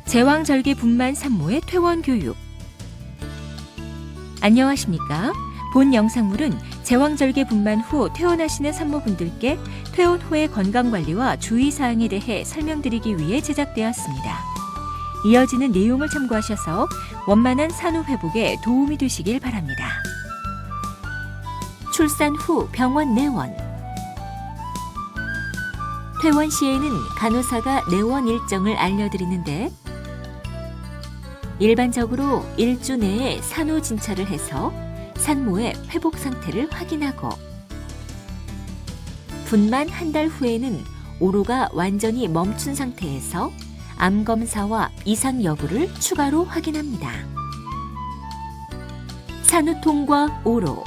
제왕절개 분만 산모의 퇴원 교육. 안녕하십니까? 본 영상물은 제왕절개 분만 후 퇴원하시는 산모분들께 퇴원 후의 건강관리와 주의사항에 대해 설명드리기 위해 제작되었습니다. 이어지는 내용을 참고하셔서 원만한 산후 회복에 도움이 되시길 바랍니다. 출산 후 병원 내원. 퇴원 시에는 간호사가 내원 일정을 알려드리는데 일반적으로 1주 내에 산후 진찰을 해서 산모의 회복 상태를 확인하고 분만 한 달 후에는 오로가 완전히 멈춘 상태에서 암 검사와 이상 여부를 추가로 확인합니다. 산후통과 오로.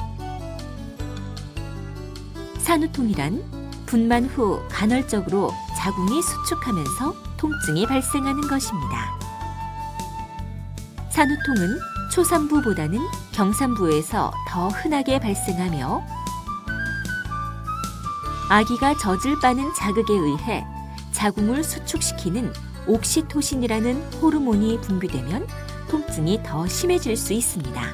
산후통이란 분만 후 간헐적으로 자궁이 수축하면서 통증이 발생하는 것입니다. 산후통은 초산부보다는 경산부에서 더 흔하게 발생하며 아기가 젖을 빠는 자극에 의해 자궁을 수축시키는 옥시토신이라는 호르몬이 분비되면 통증이 더 심해질 수 있습니다.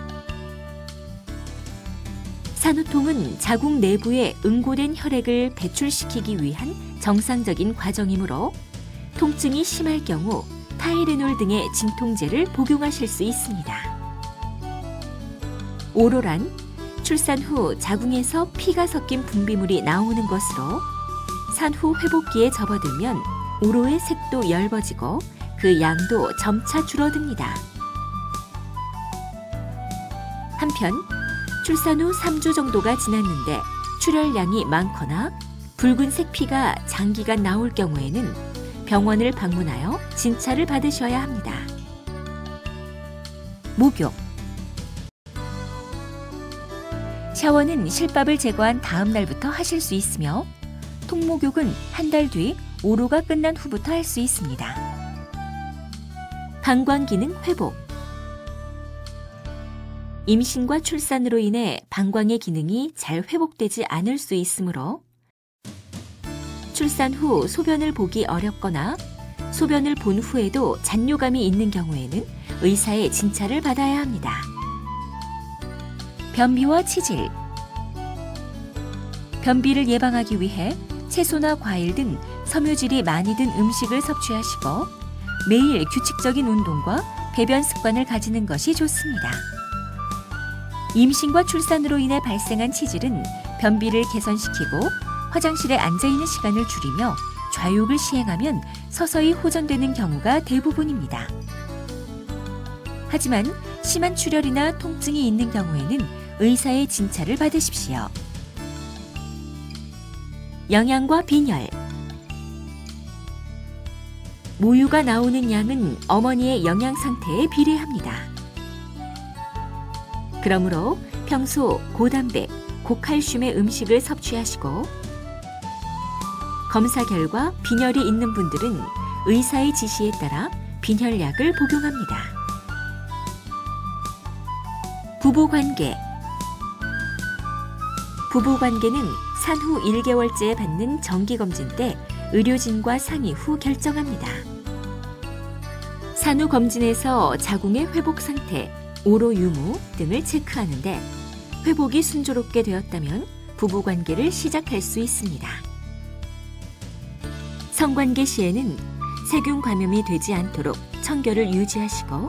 산후통은 자궁 내부에 응고된 혈액을 배출시키기 위한 정상적인 과정이므로 통증이 심할 경우 타이레놀 등의 진통제를 복용하실 수 있습니다. 오로란 출산 후 자궁에서 피가 섞인 분비물이 나오는 것으로 산후 회복기에 접어들면 오로의 색도 엷어지고 그 양도 점차 줄어듭니다. 한편 출산 후 3주 정도가 지났는데 출혈량이 많거나 붉은색 피가 장기간 나올 경우에는 병원을 방문하여 진찰을 받으셔야 합니다. 목욕. 샤워는 실밥을 제거한 다음 날부터 하실 수 있으며 통목욕은 한 달 뒤 오로가 끝난 후부터 할 수 있습니다. 방광 기능 회복. 임신과 출산으로 인해 방광의 기능이 잘 회복되지 않을 수 있으므로 출산 후 소변을 보기 어렵거나 소변을 본 후에도 잔뇨감이 있는 경우에는 의사의 진찰을 받아야 합니다. 변비와 치질. 변비를 예방하기 위해 채소나 과일 등 섬유질이 많이 든 음식을 섭취하시고 매일 규칙적인 운동과 배변 습관을 가지는 것이 좋습니다. 임신과 출산으로 인해 발생한 치질은 변비를 개선시키고 화장실에 앉아있는 시간을 줄이며 좌욕을 시행하면 서서히 호전되는 경우가 대부분입니다. 하지만 심한 출혈이나 통증이 있는 경우에는 의사의 진찰을 받으십시오. 영양과 빈혈. 모유가 나오는 양은 어머니의 영양 상태에 비례합니다. 그러므로 평소 고단백, 고칼슘의 음식을 섭취하시고 검사 결과 빈혈이 있는 분들은 의사의 지시에 따라 빈혈약을 복용합니다. 부부관계. 부부관계는 산후 1개월째에 받는 정기검진 때 의료진과 상의 후 결정합니다. 산후검진에서 자궁의 회복 상태, 오로 유무 등을 체크하는데 회복이 순조롭게 되었다면 부부관계를 시작할 수 있습니다. 성관계 시에는 세균 감염이 되지 않도록 청결을 유지하시고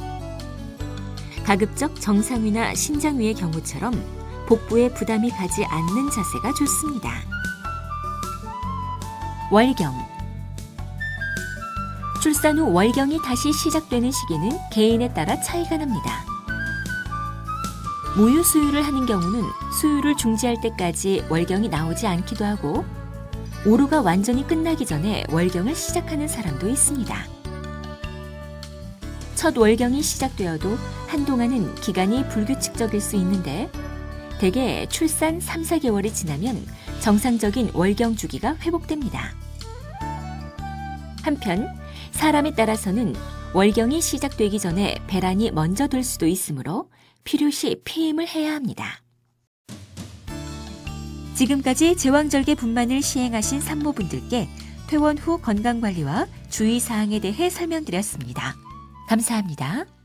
가급적 정상 위나 신장 위의 경우처럼 복부에 부담이 가지 않는 자세가 좋습니다. 월경. 출산 후 월경이 다시 시작되는 시기는 개인에 따라 차이가 납니다. 모유 수유를 하는 경우는 수유를 중지할 때까지 월경이 나오지 않기도 하고 오로가 완전히 끝나기 전에 월경을 시작하는 사람도 있습니다. 첫 월경이 시작되어도 한동안은 기간이 불규칙적일 수 있는데 대개 출산 3, 4개월이 지나면 정상적인 월경 주기가 회복됩니다. 한편 사람에 따라서는 월경이 시작되기 전에 배란이 먼저 될 수도 있으므로 필요시 피임을 해야 합니다. 지금까지 제왕절개 분만을 시행하신 산모분들께 퇴원 후 건강관리와 주의사항에 대해 설명드렸습니다. 감사합니다.